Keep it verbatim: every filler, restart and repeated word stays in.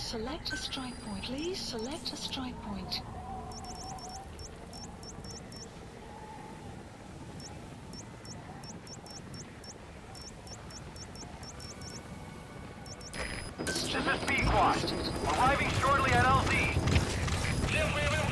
select a strike point. Please select a strike point. This is Pequod. Arriving shortly at L Z.